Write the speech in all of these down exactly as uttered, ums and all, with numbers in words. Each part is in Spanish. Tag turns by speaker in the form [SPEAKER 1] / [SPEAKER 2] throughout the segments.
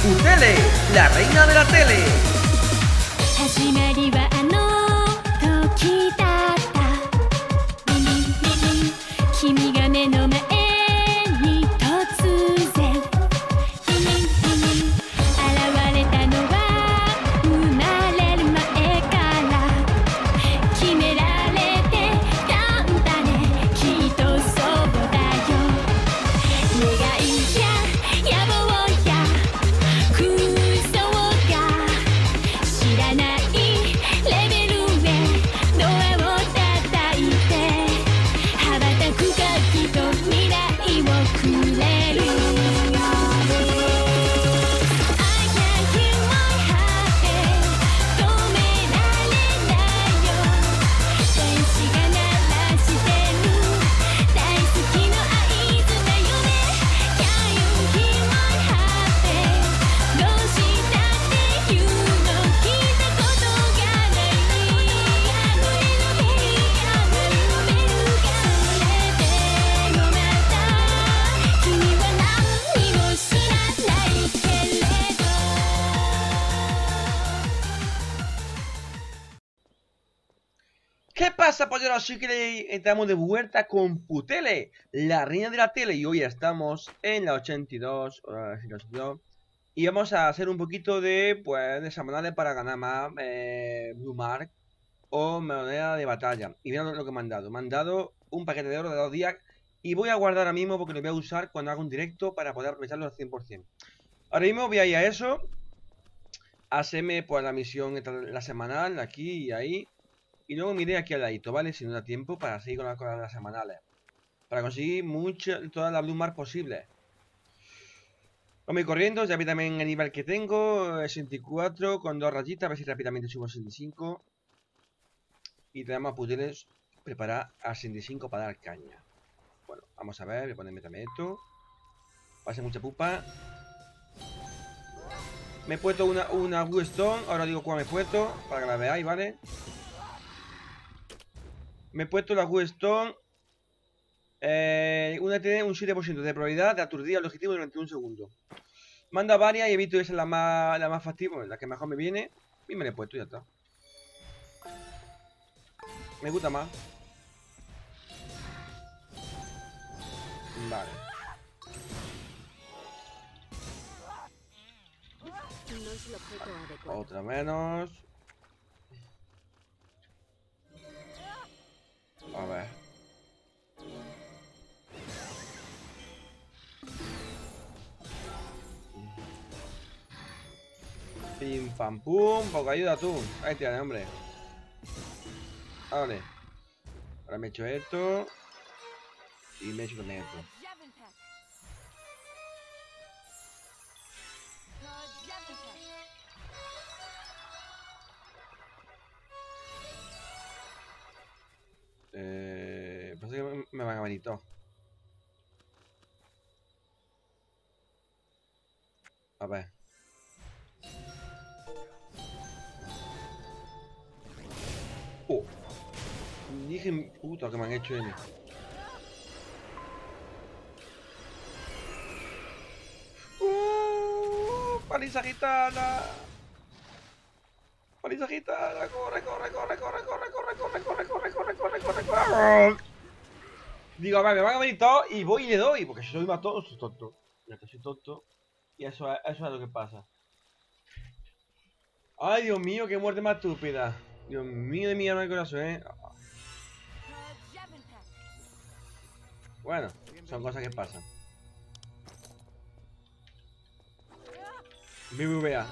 [SPEAKER 1] Putele, la reina de la tele. ¿Qué pasa, polleros? Así que estamos de vuelta con Putele, la reina de la tele. Y hoy estamos en la ochenta y dos, y vamos a hacer un poquito de, pues, de semanales para ganar más eh, Blue Mark o moneda de batalla. Y mirad lo que me han dado. Me han dado un paquete de oro de dos días y voy a guardar ahora mismo porque lo voy a usar cuando haga un directo para poder aprovecharlo al cien por cien. Ahora mismo voy a ir a eso, a hacerme, pues, la misión, la semanal, aquí y ahí. Y luego miré aquí al ladito, ¿vale? Si no da tiempo para seguir con las cosas de las semanales. Para conseguir mucho, toda la Blue Mark posible. Vamos a ir corriendo, ya vi también el nivel que tengo, sesenta y cuatro, con dos rayitas, a ver si rápidamente subo a sesenta y cinco. Y tenemos a Puteles preparar a sesenta y cinco para dar caña. Bueno, vamos a ver, voy a ponerme también esto. Pase mucha pupa. Me he puesto una, una Blue Stone, ahora digo cuál me he puesto, para que la veáis, ¿vale? Me he puesto la Blue Stone. Eh, una tiene un siete por ciento de probabilidad de aturdir al objetivo durante un segundo. Manda varias y he visto esa es la más, la más factible, la que mejor me viene. Y me la he puesto y ya está. Me gusta más. Vale. Vale. Otra menos. A ver. Pim pam pum, poca ayuda tú. Ahí tienes, hombre. Vale. Ahora me he hecho esto. Y me he hecho también esto. Eh, pasa que me, me van a venir todos. A ver. Oh. Dije, puta, que me han hecho N. Uh, paliza gitana. Paliza gitana. Corre, corre, corre, corre, corre, corre, corre, corre, corre, corre, corre, corre, corre. Digo, a ver, me van a venir todos y voy y le doy. Porque si soy más tonto, soy tonto. Ya que soy tonto. Y eso, eso es lo que pasa. Ay, Dios mío, qué muerte más estúpida. Dios mío de mi alma y corazón, eh. Bueno, son cosas que pasan. B B V A.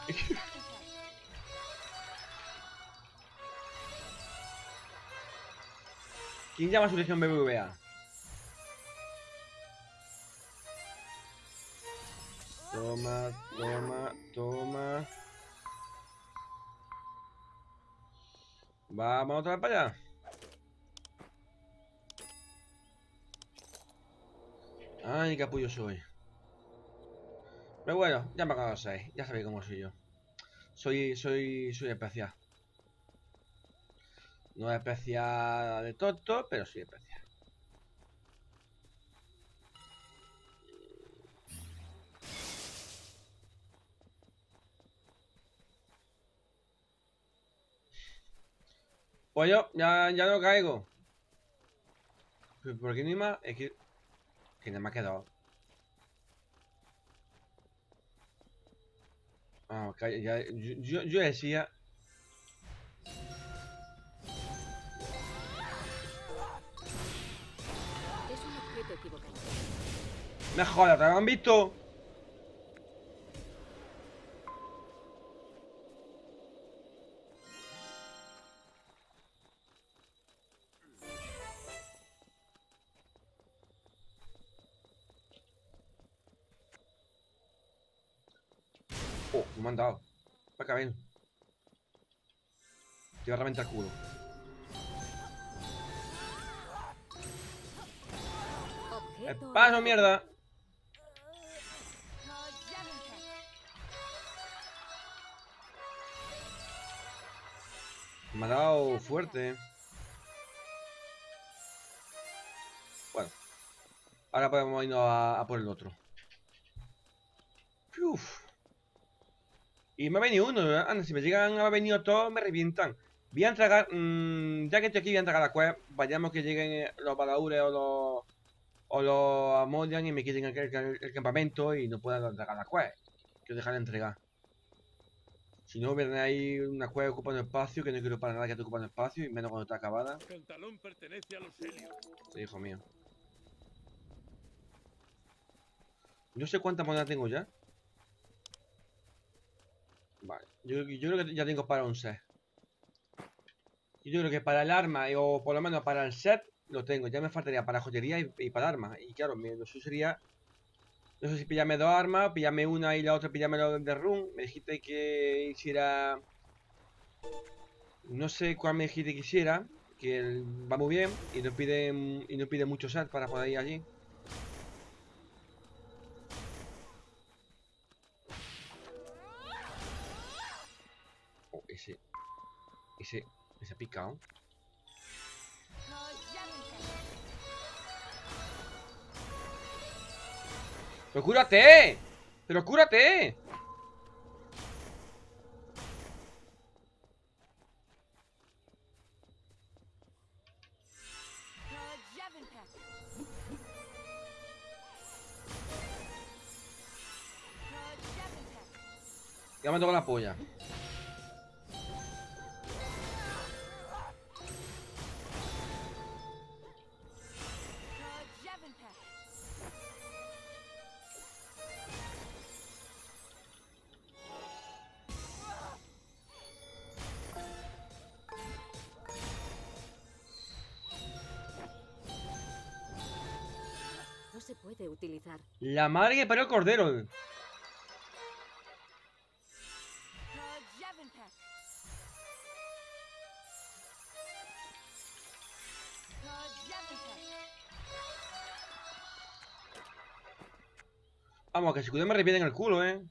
[SPEAKER 1] ¿Quién llama su legión B B V A? Toma, toma, toma. Vamos otra vez para allá. Ay, qué capullo soy. Pero bueno, ya me conocéis. Ya sabéis cómo soy yo. Soy, soy, soy especial. No es especial de tonto, pero soy especial. Pues yo, ya, ya no caigo. ¿Por qué no hay más? Es que... Que nada me ha quedado. Ah, calla, ya, yo, yo, yo decía...
[SPEAKER 2] Es un objeto equivocado.
[SPEAKER 1] Me jodas, ¿te han visto? Oh, me han dado. Va a caber. Te va a reventar el culo. ¡El
[SPEAKER 2] Objeto
[SPEAKER 1] paso,
[SPEAKER 2] equivocado.
[SPEAKER 1] mierda! Me ha dado fuerte. Bueno, ahora podemos irnos a, a por el otro. Uf. Y me ha venido uno, ¿verdad? Anda, si me llegan a venir todos, me revientan. Voy a entregar, mmm, ya que estoy aquí, voy a entregar la quest. Vayamos que lleguen eh, los balaures o los o los amodian y me quiten el, el- el campamento y no puedan entregar la quest. Quiero dejar de entregar. Si no, viene ahí una quest ocupando espacio, que no quiero para nada que esté ocupando espacio, y menos cuando está acabada.
[SPEAKER 3] El talón pertenece a los Helios.
[SPEAKER 1] Sí, hijo mío. No sé cuántas monedas tengo ya. Vale, yo, yo creo que ya tengo para un set. Yo creo que para el arma, o por lo menos para el set, lo tengo. Ya me faltaría para joyería y, y para armas. Y claro, mi lo suyo sería... No sé si pillarme dos armas, pillarme una y la otra pillarme lo de run. Me dijiste que hiciera... No sé cuál me dijiste que hiciera. Que el- va muy bien y no pide, y no pide mucho set para poder ir allí. Oh, ese... Ese... Ese ha picado. ¡Pero cúrate! ¡Pero cúrate! Ya me toca la polla.
[SPEAKER 2] No se puede utilizar.
[SPEAKER 1] La madre que parió el cordero. Vamos, que si cuido me arrepienten el culo, eh.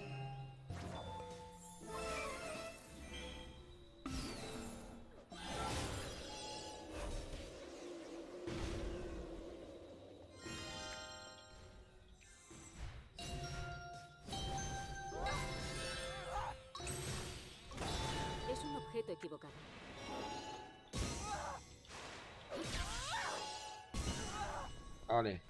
[SPEAKER 2] Es un objeto equivocado.
[SPEAKER 1] Vale.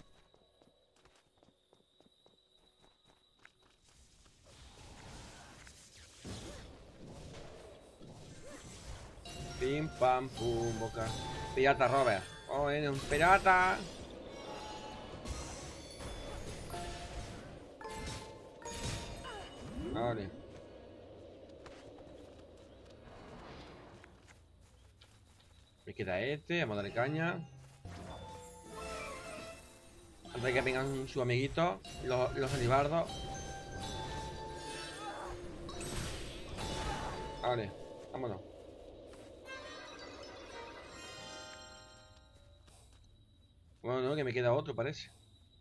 [SPEAKER 1] Pim pam pum boca. Pirata Robert. Oh, es un pirata. Vale. Me queda este, vamos a darle caña. Antes de que vengan sus amiguitos, los, los alibardos. Vale, vámonos. Bueno, no, que me queda otro, parece.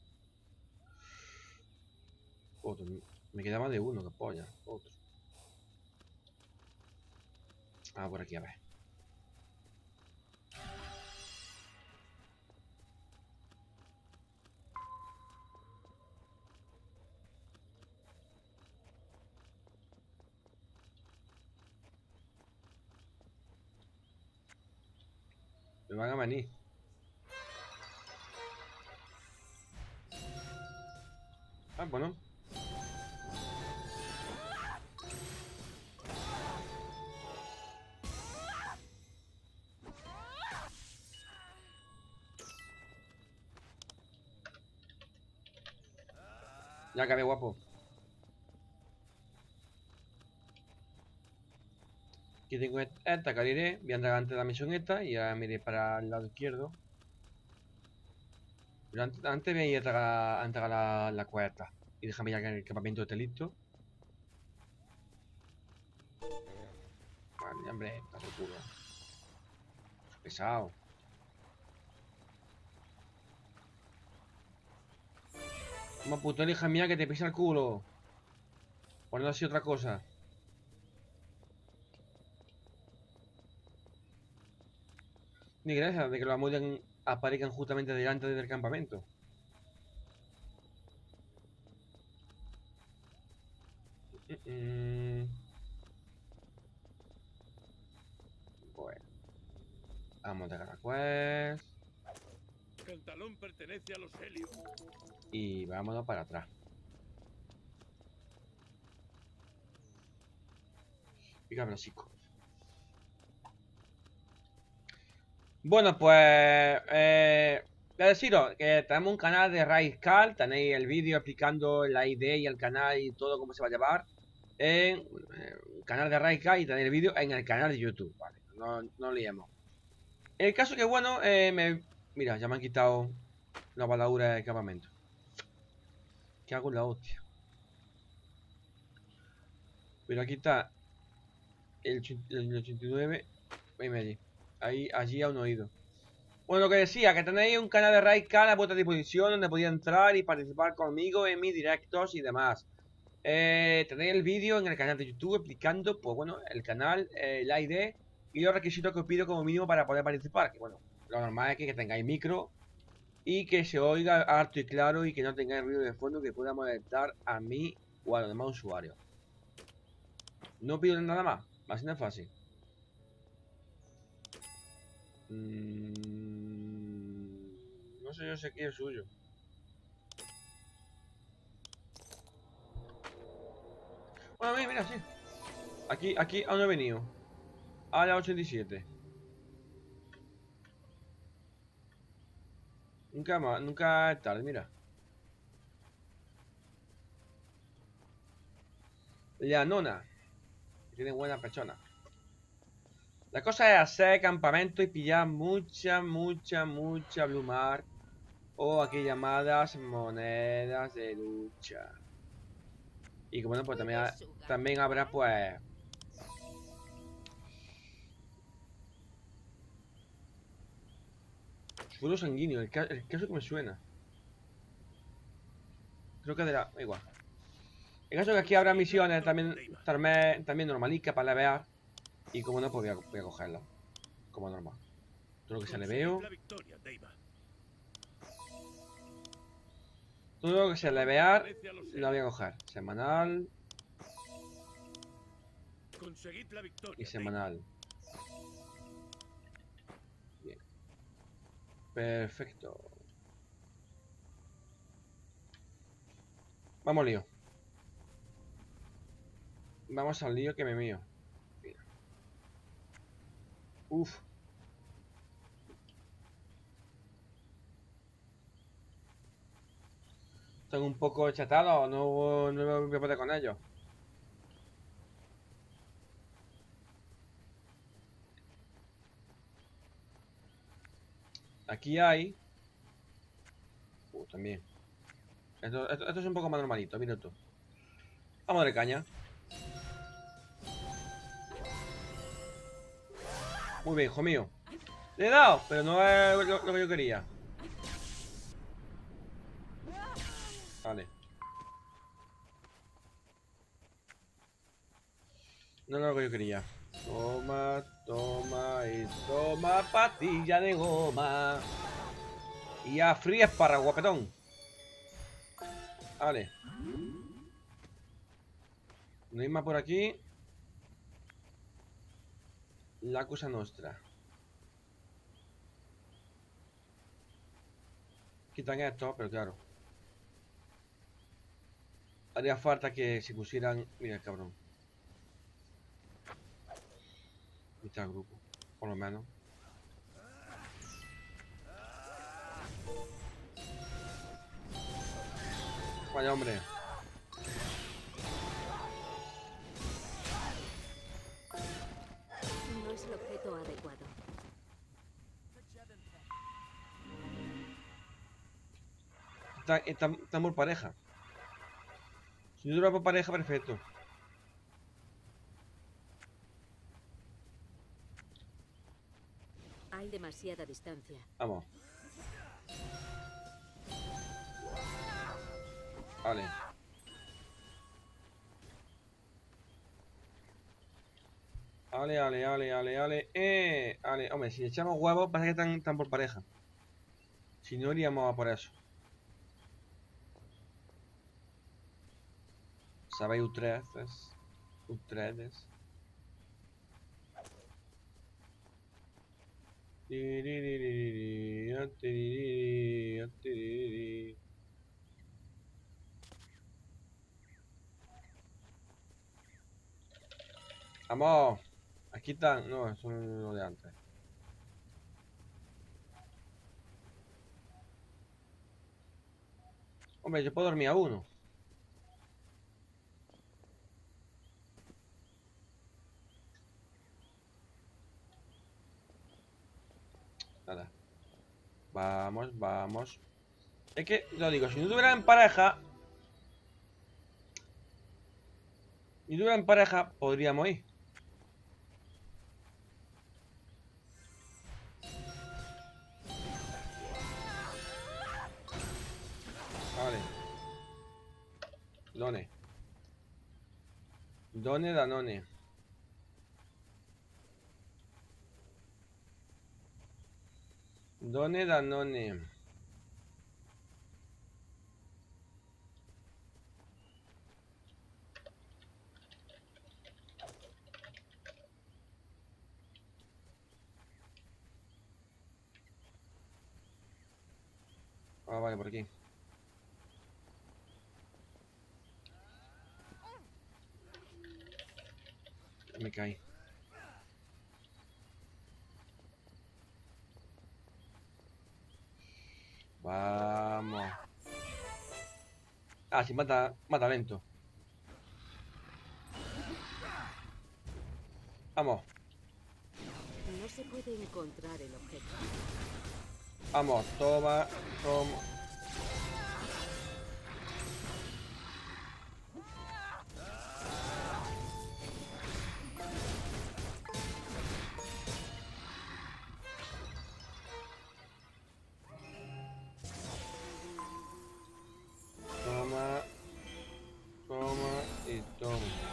[SPEAKER 1] Otro. Me queda más de uno, que polla. Otro. Ah, por aquí, a ver. Me van a venir. Ah, bueno. Ya acabé, guapo. Aquí tengo esta que iré. Voy a andar antes de la misión esta y ahora me iré para el lado izquierdo. Pero antes, antes voy a ir a entregar, a entregar la, la cuesta. Y déjame ya que el campamento esté listo. Vale, hombre, está por culo. Pesado. Toma, puto, hija mía, que te pisa el culo. Por no así otra cosa. Ni gracias de que los amuyan aparezcan justamente delante del campamento. Mm -mm. Bueno. Vamos a dejar la quest.
[SPEAKER 3] El talón pertenece a los Helios.
[SPEAKER 1] Y vámonos para atrás. Pica brasico. Bueno, pues eh, voy a deciros que tenemos un canal de Raizcal. Tenéis el vídeo explicando la idea y el canal y todo cómo se va a llevar en el canal de Raizcal, y tenéis el vídeo en el canal de YouTube. Vale, no, no liemos. El caso que bueno, eh, me... mira, ya me han quitado la baladura de campamento. ¿Qué hago en la hostia? Pero aquí está el, el ochenta y nueve. Venme allí. Ahí, allí a un oído. Bueno, lo que decía, que tenéis un canal de Raizcal a vuestra disposición donde podéis entrar y participar conmigo en mis directos y demás. Eh, tenéis el vídeo en el canal de YouTube explicando, pues bueno, el canal, eh, la I D y los requisitos que os pido como mínimo para poder participar. Que bueno, lo normal es que, que tengáis micro y que se oiga alto y claro y que no tengáis ruido de fondo que pueda molestar a mí o a los demás usuarios. No pido nada más, así no es fácil. Mm, no sé yo sé qué es suyo. Bueno, mira, mira, sí. Aquí, aquí aún no he venido. A la ochenta y siete. Nunca más, nunca es tarde, mira. La nona. Tiene buena persona. La cosa es hacer campamento y pillar mucha, mucha, mucha Blumar. O aquí llamadas monedas de lucha. Y que bueno, pues también, ha, también habrá pues... Suelo sanguíneo, el, ca el caso que me suena. Creo que de la... igual. El caso que aquí habrá misiones también, también, también normalicas para levear. Y como no, pues voy a, voy a cogerla. Como normal. Todo lo que se le veo. Todo lo que se le vear la voy a coger. Semanal. Y semanal. Bien. Perfecto. Vamos lío. Vamos al lío que me mío. Mira. Uf. Están un poco chatados, no, no voy a poder con ellos. Aquí hay... Uh, también. Esto, esto, esto es un poco más normalito, mira tú. Vamos de caña. Muy bien, hijo mío. Le he dado, pero no es lo, lo que yo quería. Vale. No es lo que yo quería. Toma, toma y toma pastilla de goma. Y a frías para guapetón. Vale. No hay más por aquí. La cosa nuestra. quitan esto, pero claro. Haría falta que se pusieran... Mira, cabrón. Mitad del grupo, por lo menos. Vaya, hombre.
[SPEAKER 2] No es el objeto adecuado.
[SPEAKER 1] Están, están, están por pareja. Si dura por pareja, perfecto.
[SPEAKER 2] Hay demasiada distancia.
[SPEAKER 1] Vamos. Vale. Ale, ale, ale, ale, ale. Eh, ale. Hombre, si echamos huevos, pasa que están, están por pareja. Si no, iríamos a por eso. ¿Sabéis ustedes? Ustedes. Vamos. Aquí están. No, son lo de antes. Hombre, yo puedo dormir a uno. Nada. Vamos, vamos. Es que, lo digo, si no tuvieran en pareja. Si no tuvieran en pareja, podríamos ir. Vale. Done. Done Danone. Done Danone. Ah, vale, por aquí. Me caí. Vamos. Ah, sí, mata, mata lento. Vamos.
[SPEAKER 2] No se puede encontrar el objeto.
[SPEAKER 1] Vamos, toma, toma. Toma. Toma y toma.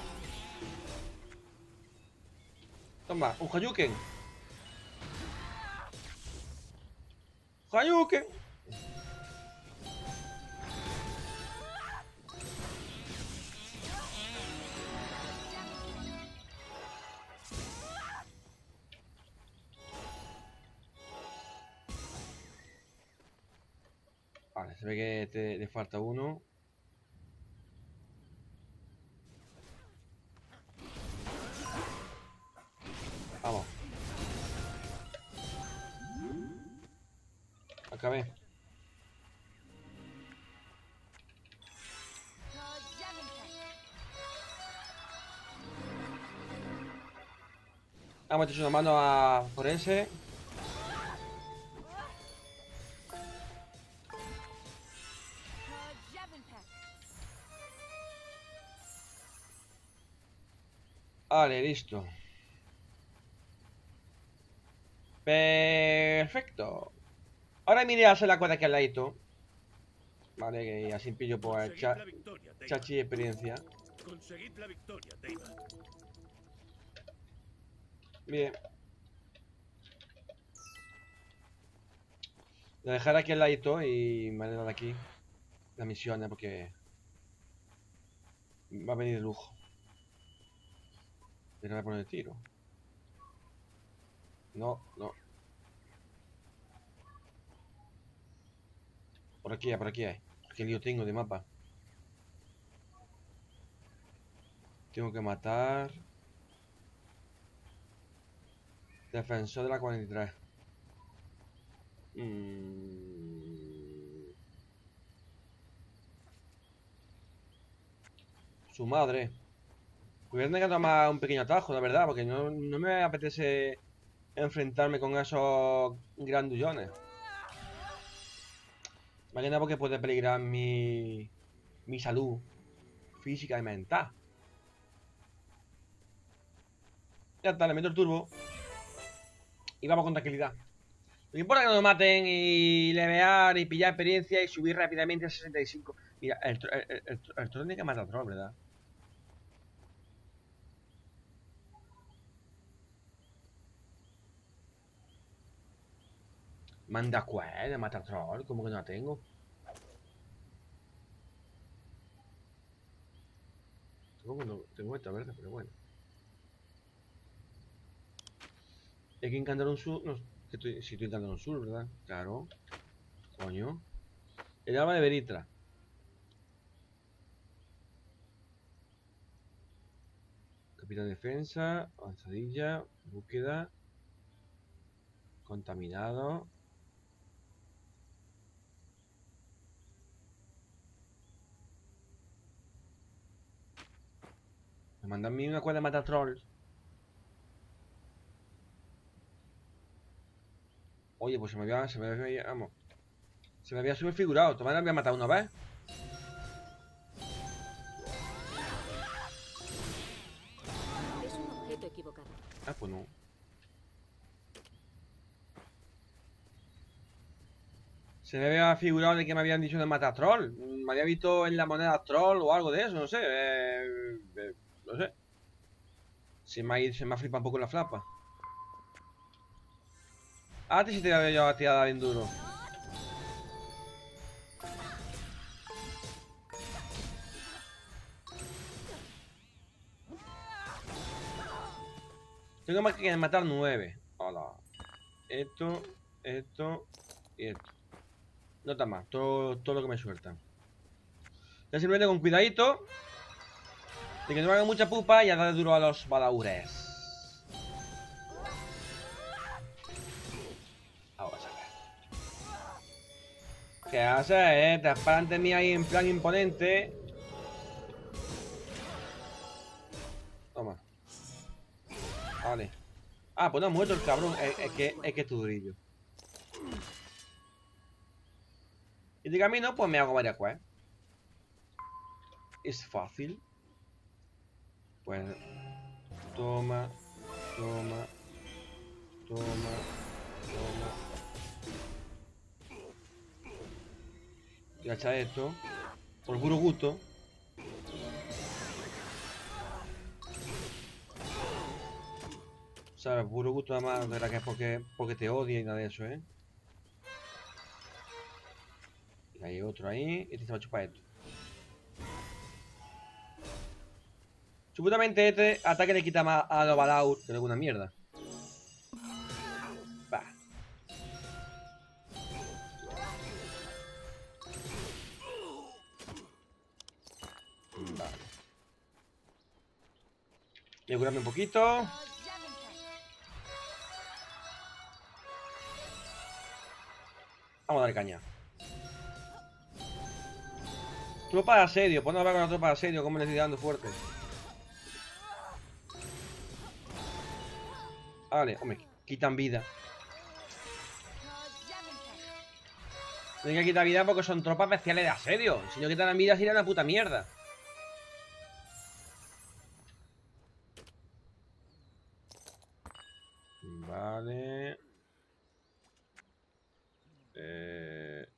[SPEAKER 1] Toma, un Hayuken. Hayuken. Vale, se ve que te, te falta uno. Vamos. Acabé. Vamos a echar una mano a Forense. Vale, listo. Perfecto. Ahora miré a hacer la cuadra aquí al ladito. Vale, que así pillo por el cha chachi de experiencia.
[SPEAKER 3] Conseguid la victoria, Deiva.
[SPEAKER 1] Bien. Lo dejaré aquí al ladito y me voy a dar aquí las misiones porque va a venir de lujo. Pero voy a poner el tiro. No, no. Por aquí hay, por aquí hay. Qué lío tengo de mapa. Tengo que matar. Defensor de la cuarenta y tres. Mm. Su madre. Voy a tener que tomar un pequeño atajo, la verdad, porque no, no me apetece enfrentarme con esos grandullones. Más que nada porque puede peligrar mi, mi salud física y mental. Ya está, le meto el turbo. Y vamos con tranquilidad. No importa que nos maten y levear y pillar experiencia y subir rápidamente a sesenta y cinco. Mira, el, el, el, el, el troll tiene que matar a troll, ¿verdad? Manda cuál de matar troll, como que no la tengo. Tengo, no, tengo esta verde, pero bueno. Hay que encantar un sur. No, que estoy, si estoy encantando un sur, ¿verdad? Claro. Coño. El arma de Veritra. Capitán defensa. Avanzadilla. Búsqueda. Contaminado. Me mandan a mí una cuerda de matar trolls. Oye, pues se me había. Se me había. Vamos. Se me había subfigurado. Todavía me había matado una vez.
[SPEAKER 2] Es un objeto equivocado.
[SPEAKER 1] Ah, pues no. Se me había figurado de que me habían dicho de matar troll. Me había visto en la moneda troll o algo de eso, no sé. Eh, eh, no sé. Se me, ha, se me ha flipado un poco la flapa. Ah, te sí te había yo tirado bien duro. Tengo más que matar nueve. Hola. Esto, esto y esto. No está más, todo, todo lo que me sueltan. Ya simplemente con cuidadito de que no me hagan mucha pupa y a darle duro a los balaures. Ahora saca. ¿Qué haces, eh? Te paran de mí ahí en plan imponente. Toma. Vale. Ah, pues no ha muerto el cabrón. Es, es que es que es tu durillo. Y de camino, pues me hago varias quests. Es fácil. Pues toma, toma, toma, toma. Y hacha esto. Por puro gusto. ¿Sabes? Por puro gusto nada más. De verdad que es porque, porque te odia y nada de eso, ¿eh? Y hay otro ahí. Y este se va a chupar esto. Supuestamente este ataque le quita más a los Balaur que alguna mierda. Va. Vale. Voy a curarme un poquito. Vamos a darle caña. Tropa de asedio. Pues no va con la tropa de asedio. Como le estoy dando fuerte. Vale, hombre, quitan vida. Tienen que quitar vida porque son tropas especiales de asedio. Si no quitan vida sería una puta mierda. Vale. Eh...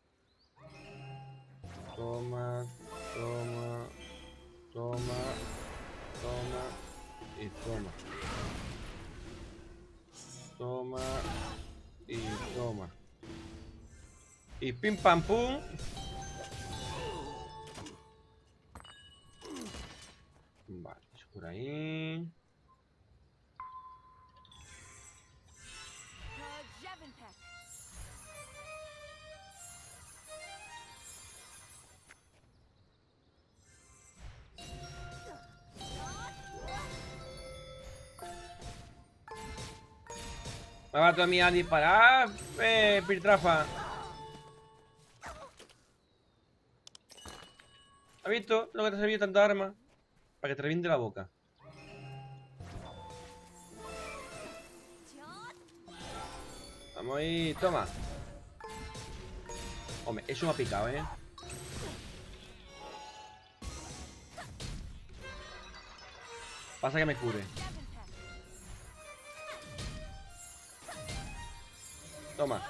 [SPEAKER 1] Toma, toma, toma, toma y toma. Toma y toma. Y pim pam pum. Vale, eso por ahí. Me va a mí a disparar, eh, Piltrafa. ¿Has visto lo que te ha servido tanta arma? Para que te reviente la boca. Vamos ahí, toma. Hombre, eso me ha picado, ¿eh? Pasa que me cure. Toma.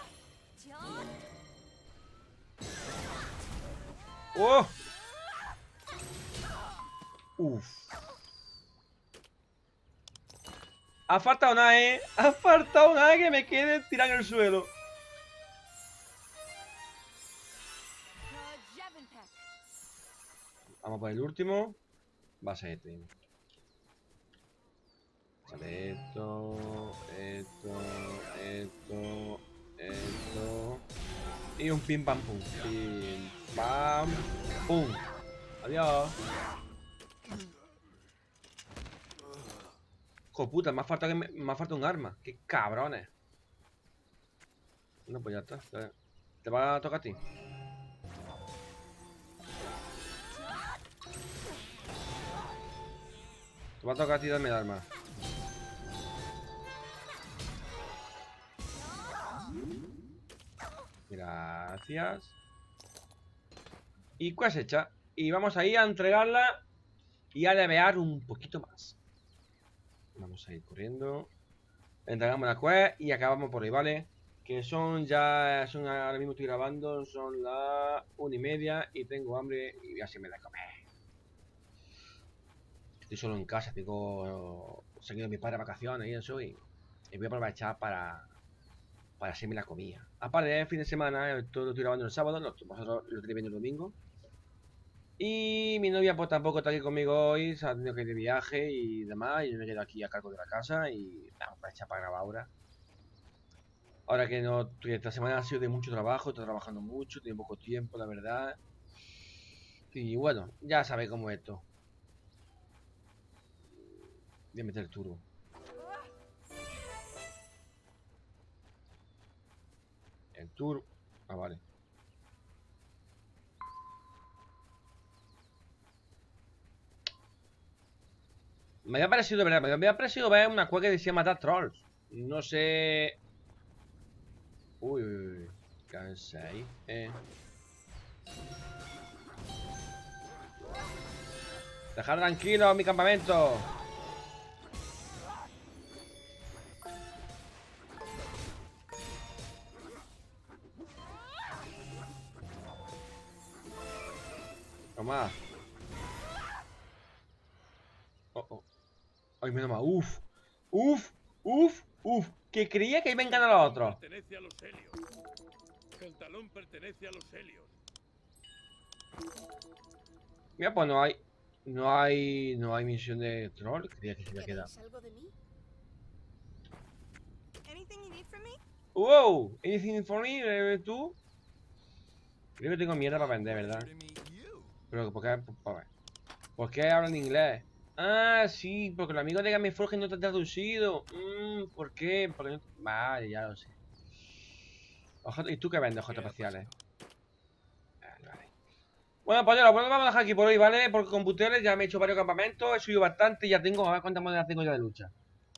[SPEAKER 1] ¡Oh! Uf. Ha faltado nada, ¿eh? Ha faltado nada que me quede tirado en el suelo. Vamos por el último. Va a ser este. Vale, esto, esto, esto, esto. Y un pim pam pum. Pim pam pum. Adiós. Hijo puta, me ha faltado, que me, me ha faltado un arma. Qué cabrones. No, pues ya está. Te va a tocar a ti. Te va a tocar a ti darme el arma. Gracias. Y cosecha. Y vamos ahí a entregarla y a levear un poquito más. Vamos a ir corriendo. Entregamos la quest y acabamos por ahí, ¿vale? Que son ya... son ahora mismo estoy grabando. Son las una y media y tengo hambre y así me da comer. Estoy solo en casa. Tengo... seguido a mi padre de vacaciones y eso. Y, y voy a aprovechar para... para hacerme la comida. Aparte del fin de semana, todo lo estoy grabando el sábado, no, vosotros lo estoy viendo el domingo. Y mi novia pues tampoco está aquí conmigo hoy, se ha tenido que ir de viaje y demás, y yo me quedo aquí a cargo de la casa y vamos a echar para grabar ahora. Ahora que no, esta semana ha sido de mucho trabajo, estoy trabajando mucho, tengo poco tiempo, la verdad. Y bueno, ya sabéis cómo es esto. Voy a meter el turbo. El turbo. Ah, vale. Me había parecido, verdad, me había parecido ver una cueva que decía matar trolls. No sé. Uy, uy, uy. ¿Qué es ahí? Eh. Dejar tranquilo mi campamento. Toma. Oh, oh. Ay, menos mal. Uf. Uf. Uf. Uf. Que creía que iba a enganar a otro.
[SPEAKER 3] Pertenece a los Helios. El talón pertenece a los Helios.
[SPEAKER 1] Mira, pues no hay. No hay. No hay misión de troll. Creía que se había quedado.
[SPEAKER 2] ¿Algo de mí? Anything you need from me?
[SPEAKER 1] Wow. Anything for me, eh, tú. Creo que tengo mierda para vender, ¿verdad? Pero, ¿por qué? Por, ¿por qué hablan inglés? Ah, sí, porque el amigo de Game Forge no te ha traducido. Mm, ¿por qué? Porque no... Vale, ya lo sé. Ojo, ¿y tú qué vendes, objetos espaciales? Vale, vale. Bueno, pues ya lo vamos a dejar aquí por hoy, ¿vale? Porque con Puteles ya me he hecho varios campamentos, he subido bastante y ya tengo, a ver cuántas monedas tengo ya de lucha.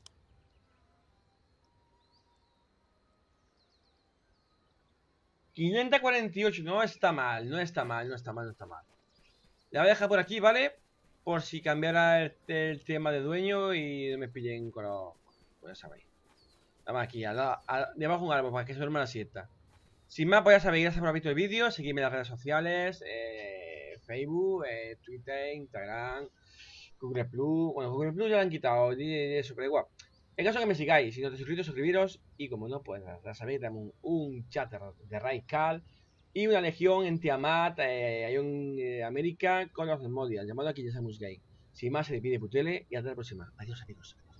[SPEAKER 1] quinientos cuarenta y ocho, no está mal, no está mal, no está mal, no está mal. La voy a dejar por aquí, ¿vale? Por si cambiara el, el tema de dueño y no me pillen con los... Pues ya sabéis. Vamos aquí, al lado, al, debajo de un árbol para que se duerma la siesta. Sin más, pues ya sabéis, gracias por haber visto el vídeo. Seguidme en las redes sociales, eh, Facebook, eh, Twitter, Instagram, Google Plus. Bueno, Google Plus ya lo han quitado, y eso, pero igual. En caso que me sigáis, si no te suscribís, suscribiros. Y como no, pues ya sabéis, tenemos un, un chat de Raikal y una legión en Tiamat, eh, hay un eh, América con los Desmodias, llamado aquí ya Samus Gay. Sin más, se despide Putele y hasta la próxima. Adiós, amigos.